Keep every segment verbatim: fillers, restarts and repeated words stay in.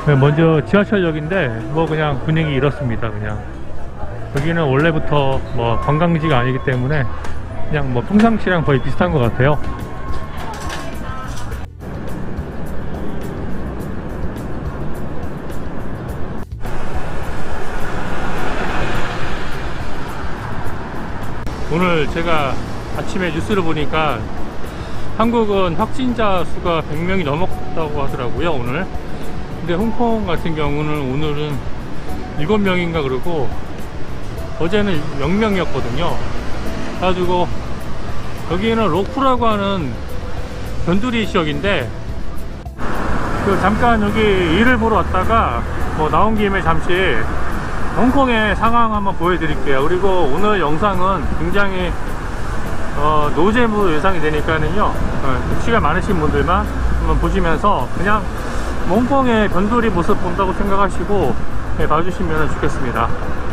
먼저 지하철역인데 뭐 그냥 분위기 이렇습니다. 그냥 여기는 원래부터 뭐 관광지가 아니기 때문에 그냥 뭐 평상시랑 거의 비슷한 것 같아요. 오늘 제가 아침에 뉴스를 보니까 한국은 확진자 수가 백 명이 넘었다고 하더라고요, 오늘. 근데 홍콩 같은 경우는 오늘은 일곱 명인가 그러고 어제는 영 명이었거든요. 그래가지고 여기는 로쿠라고 하는 변두리 지역인데 그 잠깐 여기 일을 보러 왔다가 뭐 나온 김에 잠시 홍콩의 상황 한번 보여드릴게요. 그리고 오늘 영상은 굉장히 어, 노잼으로 예상이 되니까는요, 어, 시간 많으신 분들만 한번 보시면서 그냥 홍콩의 변두리 모습 본다고 생각하시고 네, 봐주시면 좋겠습니다.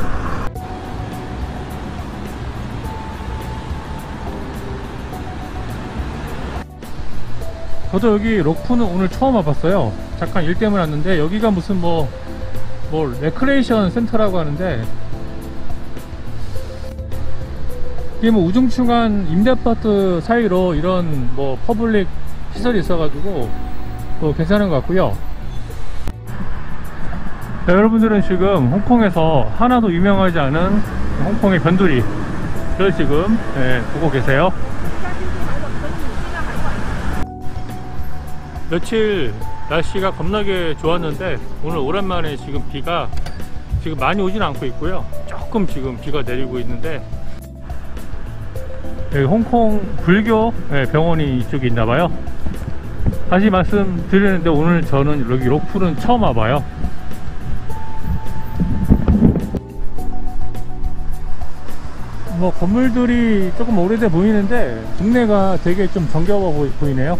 저도 여기 로쿠는 오늘 처음 와봤어요. 잠깐 일 때문에 왔는데 여기가 무슨 뭐 뭐 레크레이션 센터라고 하는데 이게 뭐 우중충한 임대아파트 사이로 이런 뭐 퍼블릭 시설이 있어가지고 또 괜찮은 것 같고요. 자, 여러분들은 지금 홍콩에서 하나도 유명하지 않은 홍콩의 변두리를 지금 네, 보고 계세요. 며칠 날씨가 겁나게 좋았는데 오늘 오랜만에 지금 비가 지금 많이 오진 않고 있고요. 조금 지금 비가 내리고 있는데 여기 홍콩 불교 병원이 이쪽에 있나봐요. 다시 말씀드리는데 오늘 저는 여기 로쿠는 처음 와봐요. 뭐 건물들이 조금 오래돼 보이는데 동네가 되게 좀 정겨워 보이, 보이네요.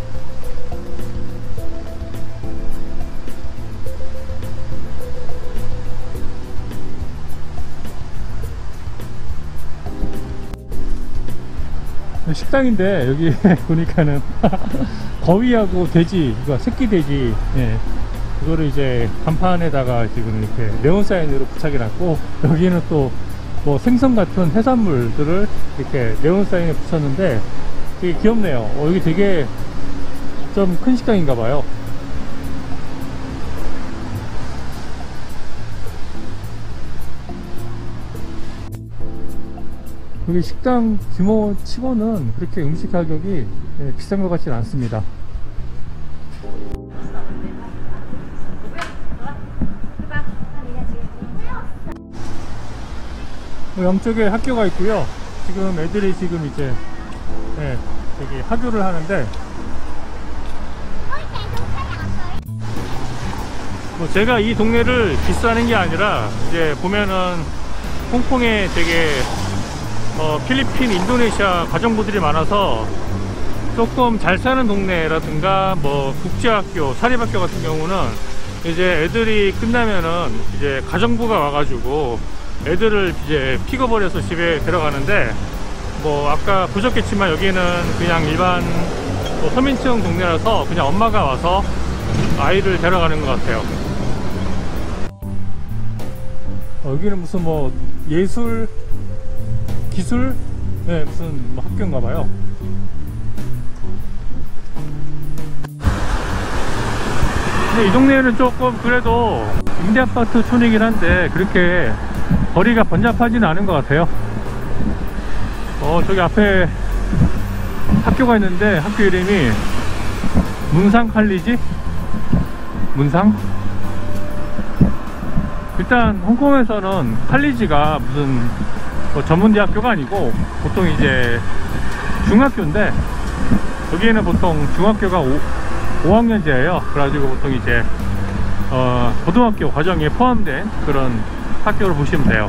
식당인데 여기 보니까는 거위하고 돼지, 그러니까 새끼 돼지, 예, 그거를 이제 간판에다가 지금 이렇게 네온사인으로 부착해 놨고 여기는 또 뭐 생선 같은 해산물들을 이렇게 네온사인에 붙였는데 되게 귀엽네요. 어, 여기 되게 좀 큰 식당인가 봐요. 여기 식당 규모 치고는 그렇게 음식 가격이 비싼 것 같지는 않습니다. 양쪽에 학교가 있고요. 지금 애들이 지금 이제 네, 여기 학교를 하는데 뭐 제가 이 동네를 비싸는 게 아니라 이제 보면은 홍콩에 되게 어, 필리핀, 인도네시아 가정부들이 많아서 조금 잘 사는 동네라든가 뭐 국제학교, 사립학교 같은 경우는 이제 애들이 끝나면은 이제 가정부가 와가지고 애들을 이제 픽업을 해서 집에 데려가는데 뭐 아까 보셨겠지만 여기는 그냥 일반 뭐 서민층 동네라서 그냥 엄마가 와서 아이를 데려가는 것 같아요. 어, 여기는 무슨 뭐 예술 기술? 네, 무슨 뭐 학교인가 봐요. 근데 이 동네는 조금 그래도 임대아파트 촌이긴 한데 그렇게 거리가 번잡하지는 않은 것 같아요. 어, 저기 앞에 학교가 있는데 학교 이름이 문상 칼리지? 문상? 일단 홍콩에서는 칼리지가 무슨 뭐 전문대학교가 아니고 보통 이제 중학교인데 여기에는 보통 중학교가 오 학년제예요. 그래가지고 보통 이제 어 고등학교 과정에 포함된 그런 학교를 보시면 돼요.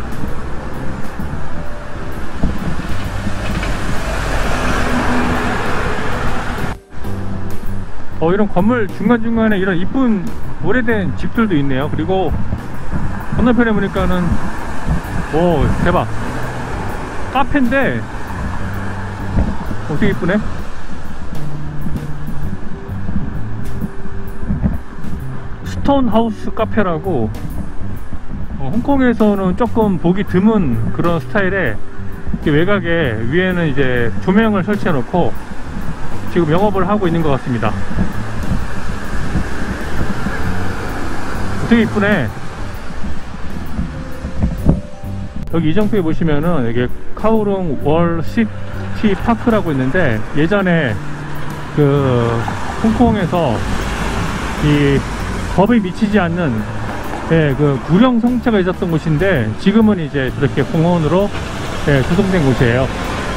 어 이런 건물 중간중간에 이런 이쁜 오래된 집들도 있네요. 그리고 건너편에 보니까는 오 대박, 카페인데 어, 되게 이쁘네. 스톤 하우스 카페라고, 어, 홍콩에서는 조금 보기 드문 그런 스타일의 외곽에 위에는 이제 조명을 설치해 놓고 지금 영업을 하고 있는 것 같습니다. 되게 이쁘네. 여기 이정표에 보시면은 여기 카오룽 월 시티 파크라고 있는데, 예전에 그 홍콩에서 이 법이 미치지 않는, 예, 그 구령 성체가 있었던 곳인데 지금은 이제 그렇게 공원으로, 예, 조성된 곳이에요.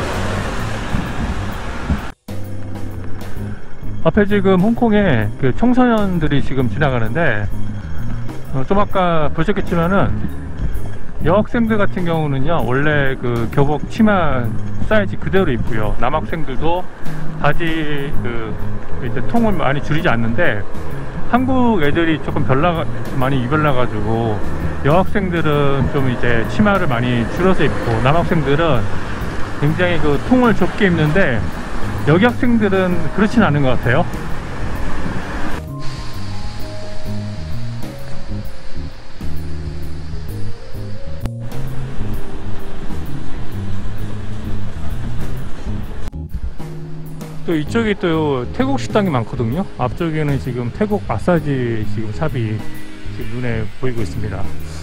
앞에 지금 홍콩에 그 청소년들이 지금 지나가는데, 어, 좀 아까 보셨겠지만은 여학생들 같은 경우는요 원래 그 교복 치마 사이즈 그대로 입고요, 남학생들도 바지 그 이제 통을 많이 줄이지 않는데, 한국 애들이 조금 별나 많이 입을라 가지고 여학생들은 좀 이제 치마를 많이 줄여서 입고, 남학생들은 굉장히 그 통을 좁게 입는데 여기 학생들은 그렇진 않은 것 같아요. 또 이쪽에 또 태국 식당이 많거든요. 앞쪽에는 지금 태국 마사지 지금 샵이 지금 눈에 보이고 있습니다.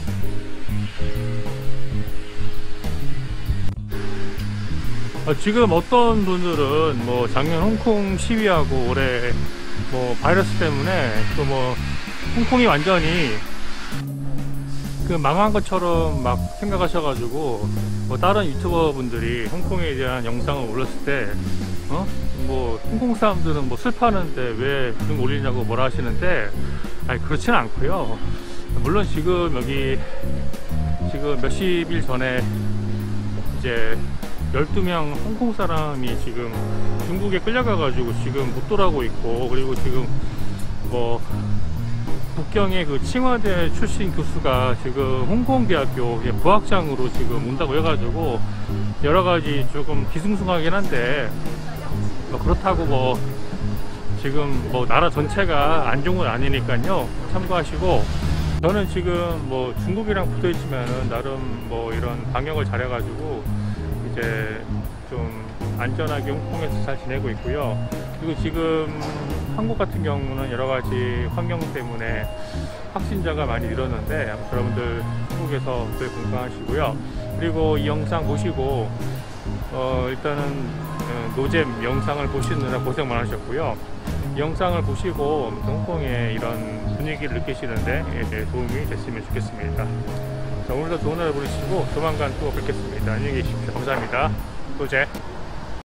어, 지금 어떤 분들은 뭐 작년 홍콩 시위하고 올해 뭐 바이러스 때문에 또 뭐 홍콩이 완전히 그 망한 것처럼 막 생각하셔가지고, 뭐 다른 유튜버 분들이 홍콩에 대한 영상을 올렸을 때, 어? 뭐 홍콩 사람들은 뭐 슬퍼하는데 왜 그런 거 올리냐고 뭐라 하시는데, 아니 그렇지는 않고요. 물론 지금 여기 지금 몇십 일 전에 이제 열두 명 홍콩 사람이 지금 중국에 끌려가 가지고 지금 못 돌아오고 있고, 그리고 지금 뭐 북경의 그 칭화대 출신 교수가 지금 홍콩대학교 부학장으로 지금 온다고 해가지고 여러가지 조금 뒤숭숭하긴 한데, 뭐 그렇다고 뭐 지금 뭐 나라 전체가 안 좋은 건 아니니까요, 참고하시고. 저는 지금 뭐 중국이랑 붙어 있지만은 나름 뭐 이런 방역을 잘해가지고 이제 좀 안전하게 홍콩에서 잘 지내고 있고요. 그리고 지금 한국 같은 경우는 여러 가지 환경 때문에 확진자가 많이 늘었는데, 여러분들 한국에서 늘 건강하시고요. 그리고 이 영상 보시고 어 일단은 노잼 영상을 보시느라 고생 많으셨고요. 이 영상을 보시고 홍콩의 이런 분위기를 느끼시는데 도움이 됐으면 좋겠습니다. 자, 오늘도 좋은 하루 보내시고 조만간 또 뵙겠습니다. 안녕히 계십시오. 감사합니다. 노잼.